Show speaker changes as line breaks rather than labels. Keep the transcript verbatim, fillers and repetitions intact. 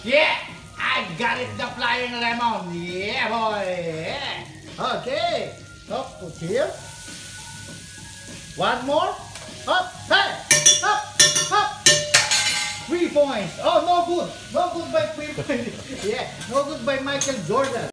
Yeah, I got it, the flying lemon. Yeah, boy. Yeah. Okay. Up, put here. One more. Up, hey, up, up. Three points. Oh, no good. No good by three points. Yeah, no good by Michael Jordan.